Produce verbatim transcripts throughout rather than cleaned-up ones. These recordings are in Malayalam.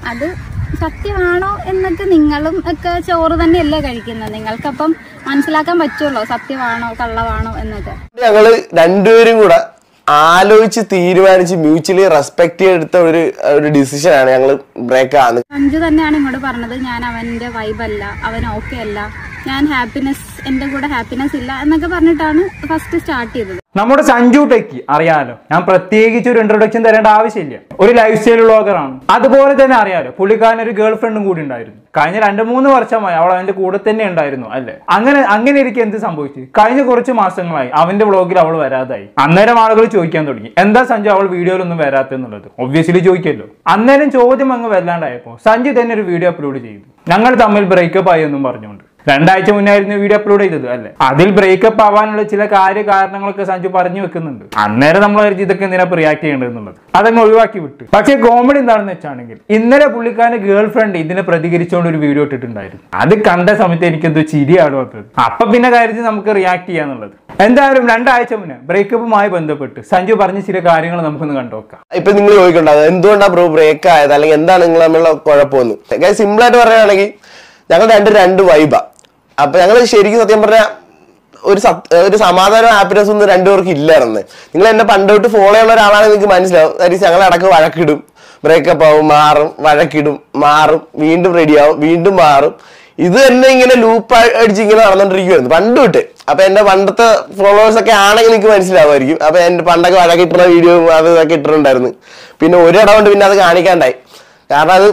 അത് സത്യമാണോ എന്നൊക്കെ നിങ്ങളും ഒക്കെ ചോറ് തന്നെയല്ലേ കഴിക്കുന്നത്, നിങ്ങൾക്കപ്പം മനസ്സിലാക്കാൻ പറ്റുമല്ലോ സത്യമാണോ കള്ളമാണോ എന്നൊക്കെ. ഞങ്ങള് രണ്ടുപേരും കൂടെ ആലോചിച്ച് തീരുമാനിച്ച് മ്യൂച്വലി റെസ്പെക്ട് ചെയ്തെടുത്ത ഒരു ഒരു ഡിസിഷൻ ആണ് ഞങ്ങൾ ബ്രേക്ക് ആണ്. സഞ്ജു തന്നെയാണ് ഇങ്ങോട്ട് പറഞ്ഞത് ഞാൻ അവന്റെ വൈബല്ല, അവൻ ഓക്കെ അല്ല, ഞാൻ ഹാപ്പിനെസ് എന്റെ കൂടെ ഹാപ്പിനെസ് ഇല്ല എന്നൊക്കെ പറഞ്ഞിട്ടാണ് ഫസ്റ്റ് സ്റ്റാർട്ട് ചെയ്തത്. നമ്മുടെ സഞ്ജു ടെക്കി അറിയാലോ, ഞാൻ പ്രത്യേകിച്ച് ഒരു ഇൻട്രൊഡക്ഷൻ തരേണ്ട ആവശ്യമില്ല. ഒരു ലൈഫ് സ്റ്റൈൽ വ്ളോഗറാണ്. അതുപോലെ തന്നെ അറിയാലോ പുള്ളിക്കാരൻ ഒരു ഗേൾ ഫ്രണ്ടും കൂടി ഉണ്ടായിരുന്നു. കഴിഞ്ഞ രണ്ട് മൂന്ന് വർഷമായി അവൾ അവന്റെ കൂടെ തന്നെ ഉണ്ടായിരുന്നു അല്ലെ. അങ്ങനെ അങ്ങനെ ഇരിക്കും എന്ത് സംഭവിച്ചു, കഴിഞ്ഞ കുറച്ച് മാസങ്ങളായി അവന്റെ വ്ളോഗിൽ അവൾ വരാതായി. അന്നേരം ആളുകൾ ചോദിക്കാൻ തുടങ്ങി എന്താ സഞ്ജു അവൾ വീഡിയോയിലൊന്നും വരാത്തെന്നുള്ളത്. ഒബ്വിയസ്ലി ചോദിക്കല്ലോ. അന്നേരം ചോദ്യം അങ്ങ് വല്ലാണ്ടായപ്പോ സഞ്ജു തന്നെ ഒരു വീഡിയോ അപ്ലോഡ് ചെയ്തു, ഞങ്ങൾ തമ്മിൽ ബ്രേക്കപ്പ് ആയി എന്നും പറഞ്ഞുകൊണ്ട്. രണ്ടാഴ്ച മുന്നായിരുന്നു വീഡിയോ അപ്ലോഡ് ചെയ്തത് അല്ലെ. അതിൽ ബ്രേക്കപ്പ് ആവാനുള്ള ചില കാര്യ കാരണങ്ങളൊക്കെ സഞ്ജു പറഞ്ഞു വെക്കുന്നുണ്ട്. അന്നേരം നമ്മൾ ഇതൊക്കെ എന്തിനാ റിയാക്ട് ചെയ്യേണ്ടതെന്നുള്ളത് അതങ്ങ് ഒഴിവാക്കി വിട്ടു. പക്ഷേ കോമഡി എന്താണെന്ന് വെച്ചാണെങ്കിൽ ഇന്നലെ പുള്ളിക്കാരന്റെ ഗേൾ ഫ്രണ്ട് ഇതിനെ പ്രതികരിച്ചുകൊണ്ട് ഒരു വീഡിയോ ഇട്ടിട്ടുണ്ടായിരുന്നു. അത് കണ്ട സമയത്ത് എനിക്കെന്തോ ചിരിയാണ് വന്നത്. അപ്പൊ പിന്നെ കാര്യത്തിൽ നമുക്ക് റിയാക്ട് ചെയ്യാന്നുള്ളത്. എന്തായാലും രണ്ടാഴ്ച മുന്നേ ബ്രേക്കപ്പുമായി ബന്ധപ്പെട്ട് സഞ്ജു പറഞ്ഞ ചില കാര്യങ്ങൾ നമുക്കൊന്ന് കണ്ടുനോക്കാം. ഇപ്പൊ നിങ്ങൾ ചോദിക്കണ്ടത് എന്തുകൊണ്ടാണ് ബ്രോ ബ്രേക്ക് ആയത് അല്ലെങ്കിൽ എന്താണ് നിങ്ങൾ തമ്മിലുള്ള കുഴപ്പമൊന്നും. സിമ്പിൾ ആയിട്ട് പറയുകയാണെങ്കിൽ ഞങ്ങൾ രണ്ട് രണ്ട് വൈബാ. അപ്പൊ ഞങ്ങൾ ശരിക്കും സത്യം പറഞ്ഞാൽ ഒരു ഒരു സമാധാനം ഹാപ്പിനെസ് ഒന്നും രണ്ടുപേർക്ക് ഇല്ലായിരുന്നു. നിങ്ങൾ എന്നെ പണ്ട് തൊട്ട് ഫോളോ ചെയ്യുന്ന ഒരാളാണെങ്കിൽ നിങ്ങൾക്ക് മനസ്സിലാവും. അതായത് ഞങ്ങൾ ഇടക്ക് വഴക്കിടും, ബ്രേക്കപ്പ് ആവും, മാറും, വഴക്കിടും, മാറും, വീണ്ടും റെഡിയാവും, വീണ്ടും മാറും. ഇത് തന്നെ ഇങ്ങനെ ലൂപ്പ് അടിച്ച് ഇങ്ങനെ നടന്നുകൊണ്ടിരിക്കുവായിരുന്നു പണ്ട് തൊട്ട്. അപ്പൊ എന്റെ പണ്ടത്തെ ഫോളോവേഴ്സ് ഒക്കെ ആണെങ്കിൽ എനിക്ക് മനസ്സിലാവുമായിരിക്കും. അപ്പൊ എന്റെ പണ്ടൊക്കെ വഴക്കിട്ടുള്ള വീഡിയോ അത് ഇതൊക്കെ ഇട്ടിട്ടുണ്ടായിരുന്നു. പിന്നെ ഒരിടം കൊണ്ട് പിന്നെ അത് കാണിക്കാണ്ടായി. കാരണം അത്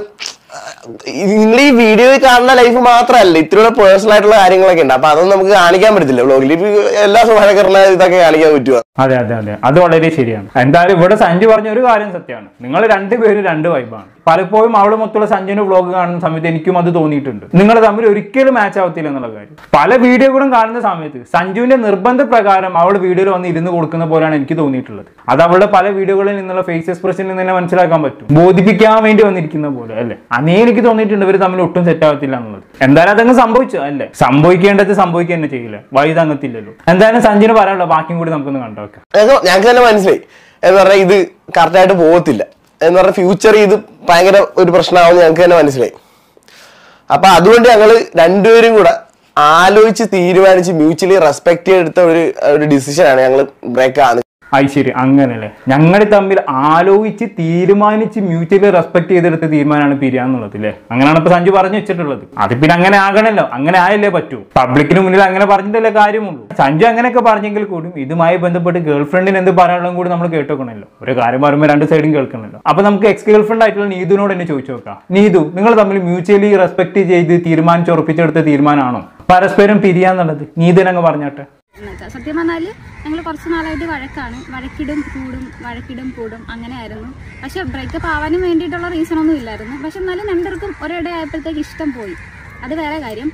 നിങ്ങൾ ഈ വീഡിയോയിൽ കാണുന്ന ലൈഫ് മാത്രമല്ല, ഇത്തിരി പേഴ്സണൽ ആയിട്ടുള്ള കാര്യങ്ങളൊക്കെ ഉണ്ട്. അപ്പൊ അതൊന്നും നമുക്ക് കാണിക്കാൻ പറ്റത്തില്ല വ്ളോഗിൽ. ഇപ്പൊ എല്ലാ വഴക്കറിന ഇതൊക്കെ കാണിക്കാൻ പറ്റുക. അതെ അതെ അതെ അത് വളരെ ശരിയാണ്. എന്തായാലും ഇവിടെ സഞ്ജു പറഞ്ഞ ഒരു കാര്യം സത്യമാണ്, നിങ്ങൾ രണ്ടുപേരും രണ്ട് വൈബാണ്. പലപ്പോഴും അവള് മൊത്തമുള്ള സഞ്ജുവിന്റെ വ്ളോഗ് കാണുന്ന സമയത്ത് എനിക്കും അത് തോന്നിയിട്ടുണ്ട്. നിങ്ങൾ തമ്മിൽ ഒരിക്കലും മാച്ച് ആവത്തില്ല എന്നുള്ള കാര്യം. പല വീഡിയോകളും കാണുന്ന സമയത്ത് സഞ്ജുവിന്റെ നിർബന്ധ പ്രകാരം അവൾ വീഡിയോയിൽ വന്ന് ഇരുന്ന് കൊടുക്കുന്ന പോലെയാണ് എനിക്ക് തോന്നിയിട്ടുള്ളത്. അത് അവളുടെ പല വീഡിയോകളിൽ നിന്നുള്ള ഫേസ് എക്സ്പ്രഷനിൽ നിന്ന് തന്നെ മനസ്സിലാക്കാൻ പറ്റും. ബോധിപ്പിക്കാൻ വേണ്ടി വന്നിരിക്കുന്ന പോലെ അല്ലെ. അന്നേ എനിക്ക് തോന്നിയിട്ടുണ്ട് ഇവർ തമ്മിൽ ഒട്ടും സെറ്റ് ആവത്തില്ല എന്നുള്ളത്. എന്തായാലും അതങ്ങ് സംഭവിച്ചു അല്ലെ. സംഭവിക്കേണ്ടത് സംഭവിക്കുക തന്നെ ചെയ്യില്ല, വഴി തങ്ങത്തില്ലല്ലോ. എന്തായാലും സഞ്ജുവിന് പറയാനുള്ള ബാക്കിയും കൂടി നമുക്കൊന്ന് കണ്ടോക്കാം. ഞങ്ങൾക്ക് തന്നെ മനസ്സിലായി എന്ന് പറഞ്ഞാൽ ഇത് കറക്റ്റ് ആയിട്ട് പോകത്തില്ല എന്ന് പറഞ്ഞ ഫ്യൂച്ചർ ഇത് ഭയങ്കര ഒരു പ്രശ്നമാവുമെന്ന് ഞങ്ങൾക്ക് തന്നെ മനസ്സിലായി. അപ്പൊ അതുകൊണ്ട് ഞങ്ങള് രണ്ടുപേരും കൂടെ ആലോചിച്ച് തീരുമാനിച്ച് മ്യൂച്വലി റെസ്പെക്ട് ചെയ്തെടുത്ത ഒരു ഒരു ഡിസിഷൻ ആണ് ഞങ്ങൾ ബ്രേക്ക് ആണ്. അത് ശരി, അങ്ങനല്ലേ. ഞങ്ങൾ തമ്മിൽ ആലോചിച്ച് തീരുമാനിച്ച് മ്യൂച്വലി റെസ്പെക്ട് ചെയ്തെടുത്ത തീരുമാനമാണ് പിരിയാന്നുള്ളത് അല്ലേ. അങ്ങനെയാണ് ഇപ്പൊ സഞ്ജു പറഞ്ഞു വെച്ചിട്ടുള്ളത്. അത് പിന്നെ അങ്ങനെ ആകണല്ലോ, അങ്ങനെ ആയല്ലേ പറ്റൂ. പബ്ലിക്കിന് മുന്നിൽ അങ്ങനെ പറഞ്ഞിട്ടല്ലേ കാര്യമുള്ളൂ. സഞ്ജു അങ്ങനെയൊക്കെ പറഞ്ഞെങ്കിൽ കൂടി ഇതുമായി ബന്ധപ്പെട്ട് ഗേൾ ഫ്രണ്ടിന് എന്ത് പറയാനുള്ളതും കൂടി നമ്മൾ കേട്ടോക്കണല്ലോ. ഒരു കാര്യം പറയുമ്പോൾ രണ്ട് സൈഡും കേൾക്കണല്ലോ. അപ്പൊ നമുക്ക് എക്സ് ഗേൾ ഫ്രണ്ട് ആയിട്ടുള്ള നീതുവിനോട് തന്നെ ചോദിച്ചു നോക്കാം. നീതു, നിങ്ങൾ തമ്മിൽ മ്യൂച്വലി റെസ്പെക്ട് ചെയ്ത് തീരുമാനിച്ച് ഉറപ്പിച്ചെടുത്ത തീരുമാനമാണോ പരസ്പരം പിരിയാന്നുള്ളത്? നീതുനങ്ങ് പറഞ്ഞാട്ടെ. സത്യം പറഞ്ഞാല് ഞങ്ങൾ കുറച്ച് നാളായിട്ട് വഴക്കാണ്, വഴക്കിടും കൂടും, വഴക്കിടും കൂടും അങ്ങനെയായിരുന്നു. പക്ഷെ ബ്രേക്കപ്പ് ആവാനും വേണ്ടിയിട്ടുള്ള റീസൺ ഒന്നും ഇല്ലായിരുന്നു. പക്ഷെ എന്നാലും രണ്ടുപേർക്കും ഒരിടെ ആയപ്പോഴത്തേക്ക് ഇഷ്ടം പോയി, അത് വേറെ കാര്യം.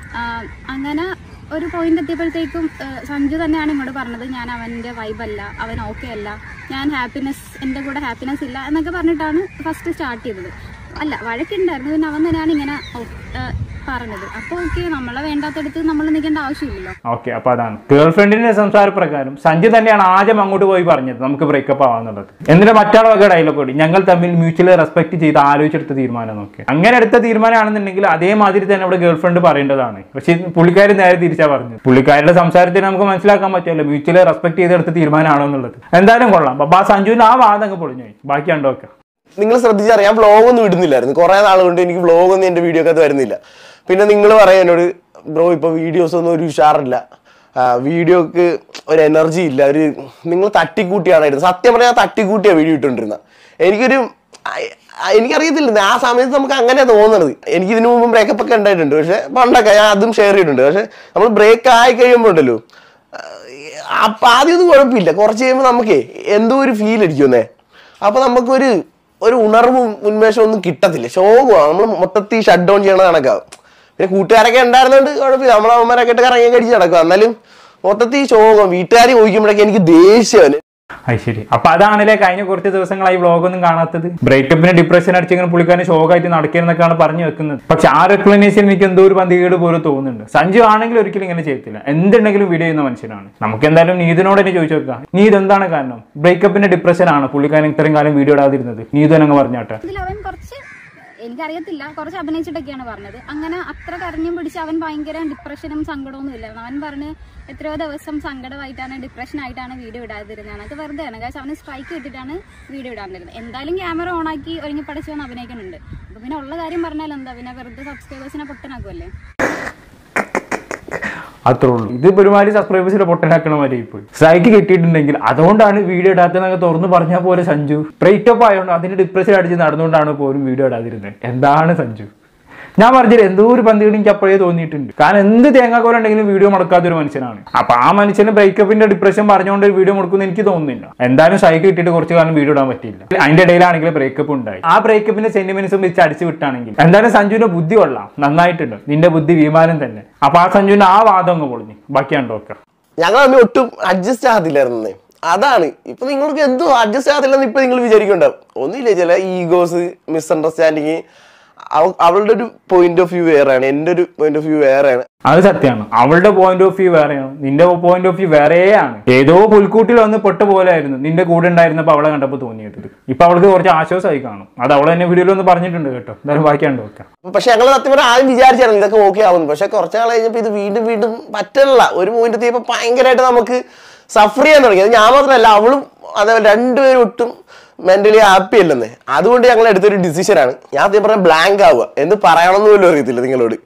അങ്ങനെ ഒരു പോയിന്റ് എത്തിയപ്പോഴത്തേക്കും സഞ്ജു തന്നെയാണ് ഇങ്ങോട്ട് പറഞ്ഞത് ഞാൻ അവന്റെ വൈബല്ല, അവൻ ഓക്കെ അല്ല, ഞാൻ ഹാപ്പിനെസ് എന്റെ കൂടെ ഹാപ്പിനെസ് ഇല്ല എന്നൊക്കെ പറഞ്ഞിട്ടാണ് ഫസ്റ്റ് സ്റ്റാർട്ട് ചെയ്തത്. അല്ല വഴക്കുണ്ടായിരുന്നു, പിന്നെ അവൻ തന്നെയാണ് ഇങ്ങനെ പറഞ്ഞത്. അപ്പൊ ഓക്കെ, നമ്മളെ വേണ്ടാത്തടുത്ത് നമ്മൾ നിൽക്കേണ്ട ആവശ്യമില്ലല്ലോ. ഓക്കെ, അപ്പൊ അതാണ് ഗേൾ ഫ്രണ്ടിന്റെ സംസാര പ്രകാരം സഞ്ജു തന്നെയാണ് ആദ്യം അങ്ങോട്ട് പോയി പറഞ്ഞത് നമുക്ക് ബ്രേക്കപ്പ് ആവാന്നുള്ളത്. എന്നിട്ട് മറ്റാളൊക്കെ ഡയലോഗ് കൂടി ഞങ്ങൾ തമ്മിൽ മ്യൂച്വലി റെസ്പെക്ട് ചെയ്ത് ആലോചിച്ചെടുത്ത തീരുമാനം നോക്കി. അങ്ങനെ എടുത്ത തീരുമാനമാണെന്നുണ്ടെങ്കിൽ അതേമാതിരി തന്നെ അവിടെ ഗേൾ ഫ്രണ്ട് പറയേണ്ടതാണ്. പക്ഷെ പുള്ളിക്കാരി നേരെ തിരിച്ചാ പറഞ്ഞത്. പുള്ളിക്കാരുടെ സംസാരത്തിൽ നമുക്ക് മനസ്സിലാക്കാൻ പറ്റുമല്ലോ മ്യൂച്വലി റെസ്പെക്ട് ചെയ്തെടുത്ത തീരുമാനമാണോ എന്നുള്ളത്. എന്തായാലും കൊള്ളാം. അപ്പൊ ആ സഞ്ജുവിന്റെ ആ വാദം അങ്ങ് പൊളിഞ്ഞു പോയി. ബാക്കി കണ്ടോക്കാം. നിങ്ങൾ ശ്രദ്ധിച്ചറിയാം, ഞാൻ വ്ളോഗ് ഒന്നും ഇടുന്നില്ലായിരുന്നു കുറെ നാൾ കൊണ്ട്. എനിക്ക് വ്ളോഗ് ഒന്നും എന്റെ വീഡിയോ ഒക്കെ വരുന്നില്ല. പിന്നെ നിങ്ങൾ പറയാം എന്നോട് ബ്രോ ഇപ്പൊ വീഡിയോസ് ഒന്നും ഒരു ഉഷാറില്ല, വീഡിയോക്ക് ഒരു എനർജി ഇല്ല, ഒരു നിങ്ങൾ തട്ടിക്കൂട്ടിയാണ്. സത്യം പറഞ്ഞാൽ തട്ടിക്കൂട്ടിയാണ് വീഡിയോ ഇട്ടുകൊണ്ടിരുന്നത്. എനിക്കൊരു എനിക്കറിയത്തില്ല, ആ സമയത്ത് നമുക്ക് അങ്ങനെ തോന്നണത്. എനിക്ക് ഇതിനു മുമ്പ് ബ്രേക്കപ്പ് ഒക്കെ ഉണ്ടായിട്ടുണ്ട്, പക്ഷെ പണ്ടൊക്കെ ഞാൻ അതും ഷെയർ ചെയ്തിട്ടുണ്ട്. പക്ഷെ നമ്മൾ ബ്രേക്ക് ആയി കഴിയുമ്പോൾ ഉണ്ടല്ലോ, അപ്പൊ ആദ്യമൊന്നും കുഴപ്പമില്ല, കുറച്ച് കഴിയുമ്പോൾ നമുക്കേ എന്തോ ഒരു ഫീൽ അടിക്കുന്നേ. അപ്പൊ നമുക്കൊരു ഒരു ഉണർവും ഉന്മേഷവും ഒന്നും കിട്ടത്തില്ല, ശോകമാണ്. നമ്മൾ മൊത്തത്തിൽ ഷട്ട് ഡൗൺ ചെയ്യണ കണക്കാവും. പിന്നെ കൂട്ടുകാരൊക്കെ ഉണ്ടായിരുന്നോണ്ട് കുഴപ്പമില്ല, നമ്മളെ അമ്മമാരൊക്കെ ഇട്ട് കറങ്ങി കടിച്ച് നടക്കും. എന്നാലും മൊത്തത്തിൽ ശോകം. വീട്ടുകാർ ചോദിക്കുമ്പോഴൊക്കെ എനിക്ക് ദേഷ്യമാണ്. അത് ശരി. അപ്പൊ അതാണല്ലേ കഴിഞ്ഞ കുറച്ച് ദിവസങ്ങളായി വ്ളോഗൊന്നും കാണാത്തത്. ബ്രേക്കപ്പിന് ഡിപ്രഷൻ അടിച്ചിങ്ങനെ പുള്ളിക്കാരൻ ഷോക്കായിട്ട് നടക്കുന്നൊക്കെയാണ് പറഞ്ഞു വെക്കുന്നത്. പക്ഷെ ആ എക്സ്പ്ലനേഷൻ എനിക്ക് എന്തോ ഒരു പന്തികേട് പോലെ തോന്നുന്നുണ്ട്. സഞ്ജു ആണെങ്കിൽ ഒരിക്കലും ഇങ്ങനെ ചെയ്യത്തില്ല, എന്തുണ്ടെങ്കിലും വീഡിയോ ചെയ്യുന്ന മനുഷ്യനാണ്. നമുക്ക് എന്തായാലും നീതിനോട് തന്നെ ചോദിച്ചു നോക്കാം, നീത് എന്താണ് കാരണം? ബ്രേക്കപ്പിന്റെ ഡിപ്രഷൻ ആണ് പുള്ളിക്കാരൻ ഇത്രയും കാലം വീഡിയോ ഇടാതിരുന്നത്? നീതു അങ്ങ് പറഞ്ഞാട്ടെ. എനിക്കറിയത്തില്ല, കുറച്ച് അഭിനയിച്ചിട്ടൊക്കെയാണ് പറഞ്ഞത്. അങ്ങനെ അത്ര കരഞ്ഞും പിടിച്ച് അവൻ ഭയങ്കര ഡിപ്രഷനും സങ്കടമൊന്നും ഇല്ലായിരുന്നു. അവൻ പറഞ്ഞ് എത്രയോ ദിവസം സങ്കടമായിട്ടാണ് ഡിപ്രഷൻ ആയിട്ടാണ് വീഡിയോ ഇടാതിരുന്നത്. അതൊക്കെ വെറുതെയാണ്. കാരണം അവന് സ്ട്രൈക്ക് കിട്ടിയിട്ടാണ് വീഡിയോ ഇടാണ്ടിരുന്നത്. എന്തായാലും ക്യാമറ ഓണാക്കി ഒരുങ്ങി പഠിച്ചു വന്ന് അഭിനയിക്കുന്നുണ്ട്. അപ്പൊ പിന്നെ ഉള്ള കാര്യം പറഞ്ഞാൽ എന്താ, പിന്നെ വെറുതെ സബ്സ്ക്രൈബേഴ്സിനെ പൊട്ടനാക്കുമല്ലേ. അത്രേ ഉള്ളൂ. ഇത് ഒരുമാതിരി സബ്സ്ക്രൈബേഴ്സിനെ പൊട്ടനാക്കണ മാതിരി ഇപ്പോൾ സ്ട്രൈക്ക് കിട്ടിയിട്ടുണ്ടെങ്കിൽ അതുകൊണ്ടാണ് വീഡിയോ ഇടാത്തതെന്നൊക്കെ തുറന്ന് പറഞ്ഞാൽ പോലെ സഞ്ജു ബ്രേക്കപ്പ് ആയതുകൊണ്ട് അതിന്റെ ഡിപ്രഷൻ അടിച്ച് നടന്നുകൊണ്ടാണ് പോലും വീഡിയോ ഇടാതിരുന്നത്. എന്താണ് സഞ്ജു? ഞാൻ പറഞ്ഞില്ല, എന്തോ ഒരു പന്തി എനിക്ക് അപ്പോഴേ തോന്നിയിട്ടുണ്ട്. കാരണം എന്ത് തേങ്ങാക്കോല ഉണ്ടെങ്കിലും വീഡിയോ മുടക്കാത്ത ഒരു മനുഷ്യനാണ്. അപ്പൊ ആ മനുഷ്യന് ബ്രേക്കപ്പിന്റെ ഡിപ്രഷൻ പറഞ്ഞുകൊണ്ട് ഒരു വീഡിയോ മുടക്കുമെന്ന് എനിക്ക് തോന്നുന്നില്ല. എന്തായാലും സ്ട്രൈക്ക് കിട്ടിയിട്ട് കുറച്ച് കാലം വീഡിയോ ഇടാൻ പറ്റിയില്ല. അതിന്റെ ഇടയിലാണെങ്കിൽ ബ്രേക്കപ്പ് ഉണ്ടായി. ആ ബ്രേക്കപ്പിന്റെ സെന്റിമെന്റ്സും വെച്ച് അടിച്ചു വിട്ടാണെങ്കിൽ എന്തായാലും സഞ്ജുവിന്റെ ബുദ്ധി കൊള്ളാം, നന്നായിട്ടുണ്ട്. നിന്റെ ബുദ്ധി വിമാനം തന്നെ. അപ്പൊ ആ സഞ്ജുവിന്റെ ആ വാദം അങ്ങ് പൊളിഞ്ഞു. ബാക്കിയാണ്ടോ ഒക്കെ ഞങ്ങൾ തമ്മിൽ ഒട്ടും അഡ്ജസ്റ്റ് ആകത്തില്ലായിരുന്നേ. അതാണ് ഇപ്പൊ നിങ്ങൾക്ക് എന്തോ അഡ്ജസ്റ്റ് ആകത്തില്ലെന്ന് ഇപ്പൊ നിങ്ങൾ വിചാരിക്കുന്നുണ്ടാവും. ഒന്നുമില്ല, ചില ഈഗോസ്, മിസ്അണ്ടർസ്റ്റാൻഡിങ്. അവളുടെ ഒരു പോയിന്റ് ഓഫ് വ്യൂ വേറെയാണ്, എന്റെ ഒരു പോയിന്റ് ഓഫ് വ്യൂ വേറെയാണ്. അത് സത്യമാണ്. അവളുടെ പോയിന്റ് ഓഫ് വ്യൂ വേറെയാണ്, നിന്റെ പോയിന്റ് ഓഫ് വ്യൂ വേറെയാണ്. ഏതോ പുൽക്കൂട്ടിൽ വന്ന് പെട്ട പോലെ ആയിരുന്നു നിന്റെ കൂടെ ഉണ്ടായിരുന്നപ്പോ അവളെ കണ്ടപ്പോ തോന്നിയത്. ഇപ്പൊ അവൾക്ക് കുറച്ച് ആശ്വാസമായി കാണും. അത് അവൾ തന്നെ വീഡിയോയിൽ ഒന്ന് പറഞ്ഞിട്ടുണ്ട് കേട്ടോ. എന്തായാലും ബാക്കിയാണ്ട് നോക്കാം. പക്ഷെ ഞങ്ങൾ സത്യം പറഞ്ഞാൽ ആദ്യം വിചാരിച്ചായിരുന്നു ഇതൊക്കെ ഓക്കെ ആവുന്നു. പക്ഷെ കുറച്ച് നാൾ കഴിഞ്ഞപ്പോ ഇത് വീണ്ടും വീണ്ടും പറ്റില്ല. ഒരു പോയിന്റ് എത്തിയപ്പോ ഭയങ്കരമായിട്ട് നമുക്ക് സഫർ ചെയ്യാൻ തുടങ്ങി. അത് ഞാൻ മാത്രമല്ല, അവളും അതേപോലെ രണ്ടുപേരും ഒട്ടും മെന്റലി ഹാപ്പി അല്ലെന്നേ. അതുകൊണ്ട് ഞങ്ങൾ എടുത്തൊരു ഡിസിഷനാണ്. ഞാൻ ആദ്യം പറഞ്ഞ ബ്ലാങ്ക് ആവുക, എന്ത് പറയണമെന്ന് പോലും അറിയത്തില്ല നിങ്ങളോട്.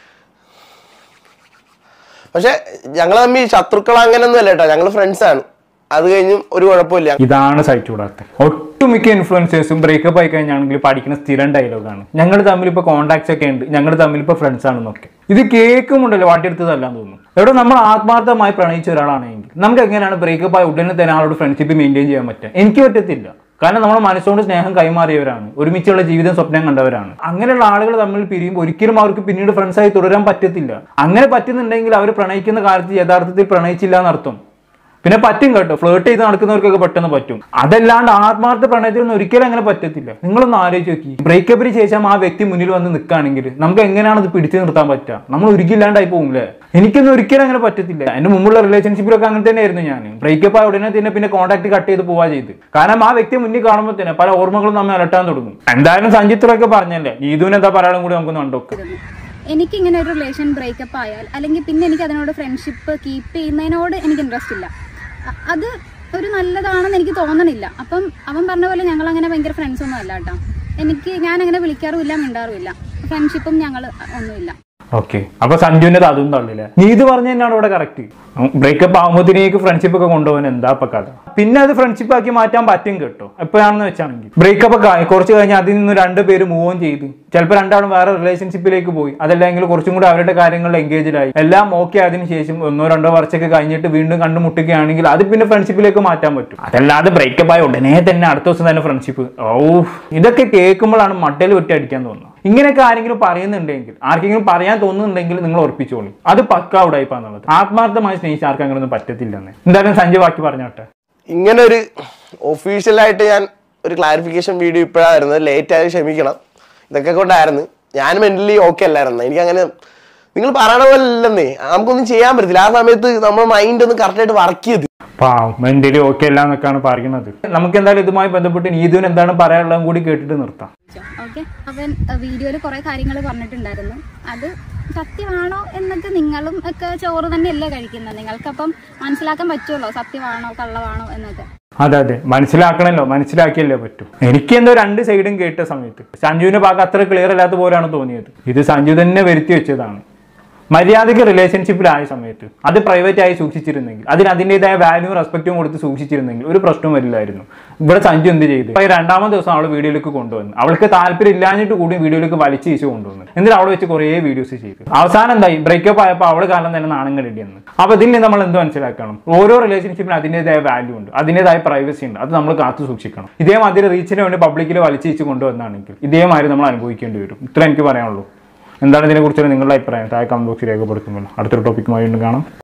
പക്ഷെ ഞങ്ങൾ തമ്മിൽ ശത്രുക്കൾ അങ്ങനെയൊന്നും അല്ല കേട്ടോ, ഞങ്ങൾ ഫ്രണ്ട്സാണ്. അത് കഴിഞ്ഞും ഒരു കുഴപ്പമില്ല. ഇതാണ് സഹിച്ചുകൂടാത്ത ഒട്ടുമിക്ക ഇൻഫ്ലുവൻസേഴ്സും ബ്രേക്കപ്പ് ആയി കഴിഞ്ഞാണെങ്കിൽ പഠിക്കുന്ന സ്ഥിരം ഡയലോഗാണ്, ഞങ്ങൾ തമ്മിൽ ഇപ്പൊ കോൺടാക്ട്സ് ഒക്കെ ഉണ്ട്, ഞങ്ങൾ തമ്മിൽ ഇപ്പൊ ഫ്രണ്ട്സ് ആണെന്നൊക്കെ. ഇത് കേൾക്കുമുണ്ടല്ലോ വാട്ടിയെടുത്തതല്ലാന്ന് തോന്നുന്നു. എവിടെ നമ്മൾ ആത്മാർത്ഥമായി പ്രണയിച്ച ഒരാളാണെങ്കിൽ നമുക്ക് എങ്ങനെയാണ് ബ്രേക്കപ്പ് ആയ ഉടനെ തന്നെ ആളോട് ഫ്രണ്ട്ഷിപ്പ് മെയിൻറ്റെയിൻ ചെയ്യാൻ പറ്റുക? എനിക്ക് പറ്റത്തില്ല. കാരണം നമ്മൾ മനസ്സുകൊണ്ട് സ്നേഹം കൈമാറിയവരാണ്, ഒരുമിച്ചുള്ള ജീവിതം സ്വപ്നം കണ്ടവരാണ്. അങ്ങനെയുള്ള ആളുകൾ തമ്മിൽ പിരിയുമ്പോൾ ഒരിക്കലും അവർക്ക് പിന്നീട് ഫ്രണ്ട്സായി തുടരാൻ പറ്റത്തില്ല. അങ്ങനെ പറ്റുന്നുണ്ടെങ്കിൽ അവർ പ്രണയിക്കുന്ന കാലത്ത് യഥാർത്ഥത്തിൽ പ്രണയിച്ചില്ല എന്നർത്ഥം. പിന്നെ പറ്റും കേട്ടോ, ഫ്ലേർട്ട് ചെയ്ത് നടക്കുന്നവർക്കൊക്കെ പെട്ടെന്ന് പറ്റും. അതല്ലാണ്ട് ആത്മാർത്ഥ പ്രണയത്തിലൊന്നും ഒരിക്കലും അങ്ങനെ പറ്റത്തില്ല. നിങ്ങളൊന്ന് ആലോചിച്ച് നോക്കി, ബ്രേക്കപ്പിന് ശേഷം ആ വ്യക്തി മുന്നിൽ വന്ന് നിൽക്കുകയാണെങ്കിൽ നമുക്ക് എങ്ങനെയാണ് ഇത് പിടിച്ചു നിർത്താൻ പറ്റുക? നമ്മൾ ഒരിക്കലാണ്ടായി പോകുമല്ലേ? എനിക്കൊന്നും ഒരിക്കലും അങ്ങനെ പറ്റത്തില്ല. എന്റെ മുമ്പുള്ള റിലേഷൻഷിപ്പിലൊക്കെ അങ്ങനെ തന്നെയായിരുന്നു ഞാൻ. ബ്രേക്കപ്പ് ആയ ഉടനെ തന്നെ പിന്നെ കോൺടാക്ട് കട്ട് ചെയ്ത് പോവാ ചെയ്ത്. കാരണം ആ വ്യക്തി മുന്നിൽ കാണുമ്പോൾ തന്നെ പല ഓർമ്മകളും നമ്മെ അലട്ടാൻ തുടങ്ങും. എന്തായാലും സഞ്ജിത്രൊക്കെ പറഞ്ഞല്ലേ, നീതുവിന് എന്താ പറയാനും കൂടി നമുക്ക് കണ്ടോക്കാം. എനിക്കിങ്ങനെ ഒരു റിലേഷൻ ബ്രേക്കപ്പ് ആയാൽ അല്ലെങ്കിൽ പിന്നെ എനിക്ക് അതിനോട് ഫ്രണ്ട്ഷിപ്പ് കീപ്പ് ചെയ്യുന്നതിനോട് എനിക്ക് ഇൻട്രസ്റ്റ് ഇല്ല. അത് ഒരു നല്ലതാണെന്ന് എനിക്ക് തോന്നണില്ല. അപ്പം അവൻ പറഞ്ഞ പോലെ ഞങ്ങൾ അങ്ങനെ ഭയങ്കര ഫ്രണ്ട്സ് ഒന്നും അല്ല കേട്ടോ. എനിക്ക് ഞാൻ അങ്ങനെ വിളിക്കാറുമില്ല, മിണ്ടാറുമില്ല. ഫ്രണ്ട്ഷിപ്പും ഞങ്ങൾ ഒന്നുമില്ല. ഓക്കെ, അപ്പൊ സഞ്ജുവിന്റെ അതും തള്ളില്ലേ? നീ ഇത് പറഞ്ഞ തന്നെയാണ് ഇവിടെ കറക്റ്റ്. ബ്രേക്കപ്പ് ആകുമ്പോഴത്തേക്ക് ഫ്രണ്ട്ഷിപ്പ് ഒക്കെ കൊണ്ടുപോകാൻ എന്താ ഇപ്പൊ കഥ? പിന്നെ അത് ഫ്രണ്ട്ഷിപ്പ് ആക്കി മാറ്റാൻ പറ്റും കേട്ടോ. എപ്പോഴാണെന്ന് വെച്ചാണെങ്കിൽ ബ്രേക്കപ്പ് ഒക്കെ ആയി കുറച്ച് കഴിഞ്ഞാൽ അതിൽ നിന്ന് രണ്ട് പേര് മൂവ് ഓൺ ചെയ്ത് ചിലപ്പോൾ രണ്ടാളും വേറെ റിലേഷൻഷിപ്പിലേക്ക് പോയി. അതല്ലെങ്കിൽ കുറച്ചും കൂടി അവരുടെ കാര്യങ്ങളിൽ എൻഗേജ്ഡായി എല്ലാം ഓക്കെ ആയതിനു ശേഷം ഒന്നോ രണ്ടോ വർഷമൊക്കെ കഴിഞ്ഞിട്ട് വീണ്ടും കണ്ടുമുട്ടുകയാണെങ്കിൽ അത് പിന്നെ ഫ്രണ്ട്ഷിപ്പിലേക്ക് മാറ്റാൻ പറ്റും. അതല്ലാതെ ബ്രേക്കപ്പ് ആയ ഉടനെ തന്നെ അടുത്ത ദിവസം തന്നെ ഫ്രണ്ട്ഷിപ്പ്, ഓ ഇതൊക്കെ കേൾക്കുമ്പോഴാണ് മട്ടയിൽ വെട്ടി അടിക്കാൻ തോന്നുന്നത്. ഇങ്ങനെയൊക്കെ ആരെങ്കിലും പറയുന്നുണ്ടെങ്കിൽ, ആർക്കെങ്കിലും പറയാൻ തോന്നുന്നുണ്ടെങ്കിൽ നിങ്ങൾ ഉറപ്പിച്ചോളൂ, അത് പക്കാ ഉടായിപ്പാന്നുള്ളത്. ആത്മാർത്ഥമായി സ്നേഹിച്ച ആർക്കും അങ്ങനെയൊന്നും പറ്റത്തില്ലെന്ന്. എന്തായാലും സഞ്ജയ് ബാക്കി പറഞ്ഞോട്ടെ. ഇങ്ങനെ ഒരു ഒഫീഷ്യലായിട്ട് ഞാൻ ഒരു ക്ലാരിഫിക്കേഷൻ വീഡിയോ ഇപ്പോഴായിരുന്നു, ലേറ്റ് ആയി ക്ഷമിക്കണം. ഇതൊക്കെ കൊണ്ടായിരുന്നു. ഞാൻ മെന്റലി ഓക്കെ അല്ലായിരുന്നു. എനിക്കങ്ങനെ നിങ്ങൾ പറയണ പോലെ അല്ലെന്നേ, നമുക്കൊന്നും ചെയ്യാൻ പറ്റത്തില്ല. ആ സമയത്ത് നമ്മുടെ മൈൻഡ് ഒന്ന് കറക്റ്റായിട്ട് വർക്ക് ചെയ്ത് മെന്റലി ഓക്കെ അല്ല എന്നൊക്കെയാണ് പറയുന്നത്. നമുക്ക് എന്തായാലും ഇതുമായി ബന്ധപ്പെട്ട് നീതുവിന് എന്താണ് പറയാനുള്ളതും കൂടി കേട്ടിട്ട് നിർത്താം. ഓക്കെ, അവൻ വീഡിയോയിൽ കുറെ കാര്യങ്ങൾ പറഞ്ഞിട്ടുണ്ടായിരുന്നു. അത് സത്യമാണോ എന്നൊക്കെ നിങ്ങളും ഒക്കെ ചോറ് തന്നെയല്ലേ കഴിക്കുന്നത്, നിങ്ങൾക്കപ്പം മനസ്സിലാക്കാൻ പറ്റുമല്ലോ സത്യമാണോ കള്ളമാണോ എന്നൊക്കെ. അതെ അതെ, മനസ്സിലാക്കണല്ലോ, മനസ്സിലാക്കിയല്ലേ പറ്റൂ. എനിക്ക് എന്തോ രണ്ട് സൈഡും കേട്ട സമയത്ത് സഞ്ജുവിന്റെ ഭാഗം അത്ര ക്ലിയർ അല്ലാത്ത പോലെയാണ് തോന്നിയത്. ഇത് സഞ്ജു തന്നെ വരുത്തി വെച്ചതാണ്. മര്യാദയ്ക്ക് റിലേഷൻഷിപ്പിലായ സമയത്ത് അത് പ്രൈവറ്റ് ആയി സൂക്ഷിച്ചിരുന്നെങ്കിൽ, അതിന് അതിൻ്റെതായ വാല്യൂ റെസ്പെക്റ്റും കൊടുത്ത് സൂക്ഷിച്ചിരുന്നെങ്കിൽ ഒരു പ്രശ്നവും വരില്ലായിരുന്നു. ഇവിടെ സഞ്ജു എന്ത് ചെയ്തു? ഈ രണ്ടാമത്തെ ദിവസം അവൾ വീഡിയോയിലേക്ക് കൊണ്ടുവന്നു. അവൾക്ക് താല്പര്യം ഇല്ലാഞ്ഞിട്ട് കൂടി വീഡിയോയിലേക്ക് വലിച്ചു വീശു കൊണ്ടുവന്നു. എന്നിട്ട് അവൾ വെച്ച് കുറേ വീഡിയോസ് ചെയ്തു. അവസാനം എന്തായി? ബ്രേക്കപ്പ് ആയപ്പോൾ അവൾ കാരണം തന്നെ നാണങ്ങളിടിയെന്ന്. അപ്പൊ ഇതിൽ നിന്ന് നമ്മൾ എന്ത് മനസ്സിലാക്കണം? ഓരോ റിലേഷൻഷിപ്പിന് അതിൻ്റെതായ വാല്യൂ ഉണ്ട്, അതിൻ്റെതായ പ്രൈവസി ഉണ്ട്. അത് നമ്മൾ കാത്തു സൂക്ഷിക്കണം. ഇതേമാതിരി റീച്ചിന് വേണ്ടി പബ്ലിക്കിൽ വലിച്ചു വീശു കൊണ്ടുവന്നാണെങ്കിൽ ഇതേമാതിരി നമ്മൾ അനുഭവിക്കേണ്ടി വരും. ഇത്ര എനിക്ക് പറയാനുള്ളൂ. എന്താണ് ഇതിനെക്കുറിച്ചുള്ള നിങ്ങളുടെ അഭിപ്രായം? താഴെ കമന്റ് ബോക്സിൽ രേഖപ്പെടുത്തുമ്പോൾ അടുത്തൊരു ടോപ്പിക്കുമായി വീണ്ടും കാണാം.